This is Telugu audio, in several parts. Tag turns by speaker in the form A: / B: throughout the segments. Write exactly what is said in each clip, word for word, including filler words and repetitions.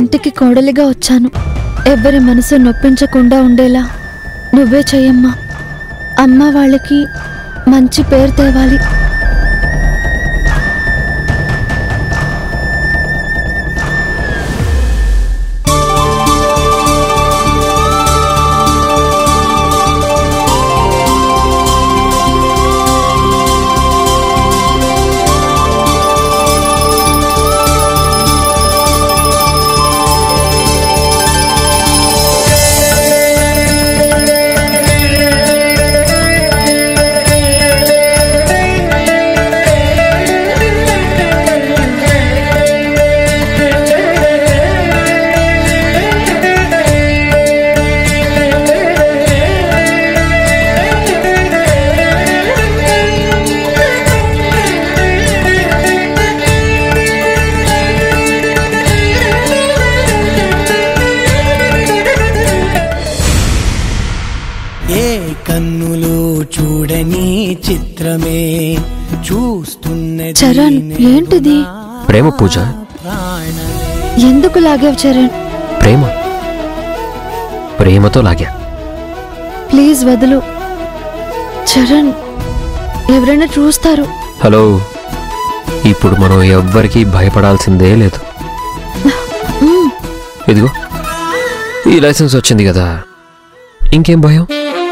A: ఇంటికి కోడలిగా వచ్చాను. ఎవరి మనసు నొప్పించకుండా ఉండేలా నువ్వే చెయ్యమ్మా. అమ్మ వాళ్ళకి మంచి పేరు తేవాలి.
B: చిత్రమే చూస్తున్నది.
A: చరణ్, ఏంటిది?
C: ప్రేమ పూజ.
A: ఎందుకు లాగావు చరణ్?
C: ప్రేమ ప్రేమతో లాగా.
A: ప్లీజ్ వదులు చరణ్, ఎవరైనా చూస్తారు.
C: హలో, ఇప్పుడు మనం ఎవ్వరికీ భయపడాల్సిందే లేదు. ఇదిగో ఈ లైసెన్స్ వచ్చింది కదా, ఇంకేం భయం?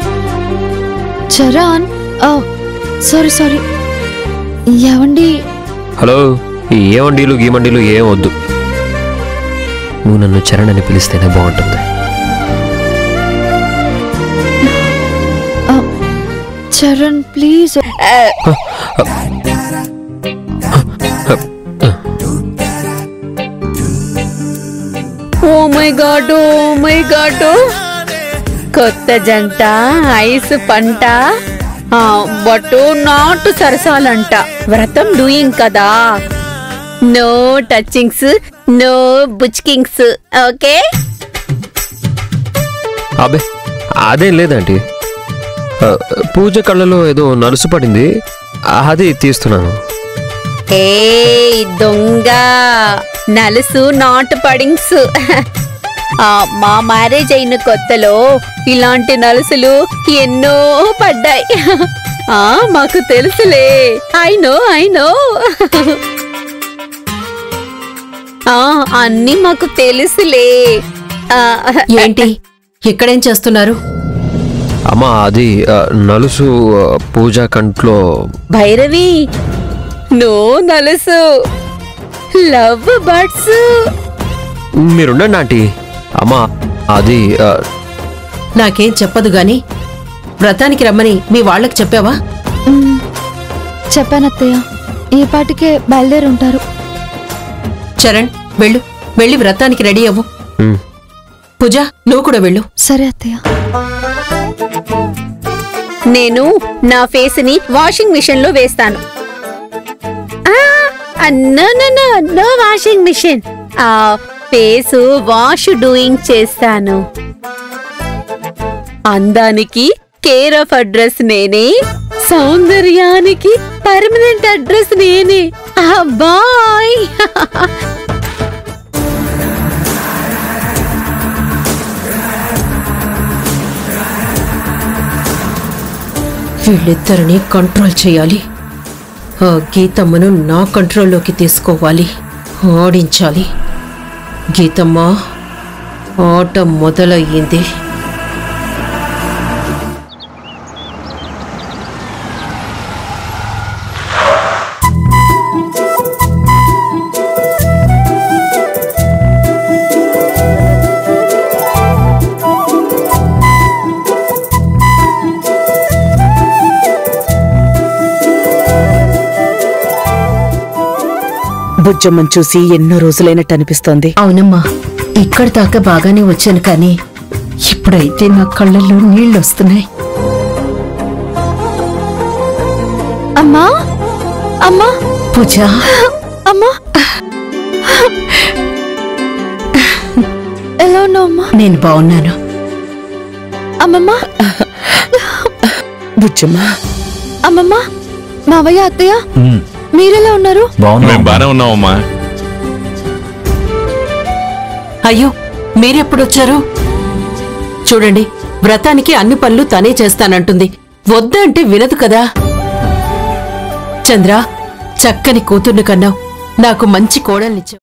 A: Charan, sorry sorry. ఏమండి?
C: హలో, ఈ ఏమండీలు గీమండీలు ఏం వద్దు. నువ్వు నన్ను చరణ్ అని పిలిస్తేనే బాగుంటుంది.
A: Charan please.
D: Oh my god, oh my god, కొత్త జంట, ఐస్ పంట, బట్ నాట్ సరసాలంట. వ్రతం డూయింగ్ కదా, నో టచింగ్స్, నో బుచ్కింగ్స్. ఓకే?
C: అబే అదేం లేదండి, పూజ కళ్ళలో ఏదో నలుసు పడింది, అది తీస్తున్నాను.
D: ఏ దొంగ, నలుసు నాట్ పడింగ్స్. మా మ్యారేజ్ అయిన కొత్తలో ఇలాంటి నలుసులు ఎన్నో పడ్డాయి. ఆ మాకు తెలుసులే. ఐ నో ఐ నో అన్ని మాకు తెలుసులే.
E: ఏంటి ఇక్కడేం చేస్తున్నారు?
C: అమ్మా, అది నలుసు పూజ కంట్లో.
D: భైరవి, నో నలుసు, లవ్ బర్డ్స్.
C: మీరుండండి ఆంటీ. అమ్మా, అది
E: నాకేం చెప్పదు గాని వ్రతానికి రమ్మని మీ వాళ్ళకి చెప్పావా?
A: చెప్పానత్తయ్య, ఈ పాటికే బయలుదేరి ఉంటారు.
E: చరణ్, వెళ్ళు, వెళ్ళి వ్రతానికి రెడీ అవ్వు. పూజ, నువ్వు కూడా వెళ్ళు.
A: సరే అత్తయ్య.
D: నేను నా ఫేస్ ని వాషింగ్ మిషన్ లో వేస్తాను. No washing machine, face wash doing చేస్తాను. అందానికి కేర్ ఆఫ్ అడ్రస్ నేనే, సౌందర్యానికి పర్మనెంట్ అడ్రస్ నేనే. బాయ్.
E: వీళ్ళిద్దరిని కంట్రోల్ చేయాలి. ఆ గీతమ్మను నా కంట్రోల్లోకి తీసుకోవాలి, ఆడించాలి. గీతమ్మ, ఆట మొదలయ్యింది.
F: బుజ్జమ్మని చూసి ఎన్నో రోజులైనట్టు అనిపిస్తోంది.
E: అవునమ్మా, ఇక్కడి దాకా బాగానే వచ్చాను, కానీ ఇప్పుడైతే నా కళ్ళల్లో నీళ్లు వస్తున్నాయి.
A: అమ్మా, అమ్మా,
E: పూజ,
A: అమ్మా, ఎలా ఉన్నావు అమ్మా?
E: నేను బాగున్నాను.
A: అమ్మమ్మ,
F: బుజ్జమ్మ,
A: అమ్మమ్మ, మావయ్య, అత్తయ్య, మీరెలా ఉన్నారు?
G: మేము బానే ఉన్నామమ్మా.
E: అయ్యో మీరెప్పుడొచ్చారు? చూడండి, వ్రతానికి అన్ని పనులు తనే చేస్తానంటుంది. వద్దంటే వినదు కదా. చంద్ర, చక్కని కూతుర్ని కన్నావు, నాకు మంచి కోడల్నిచ్చావు.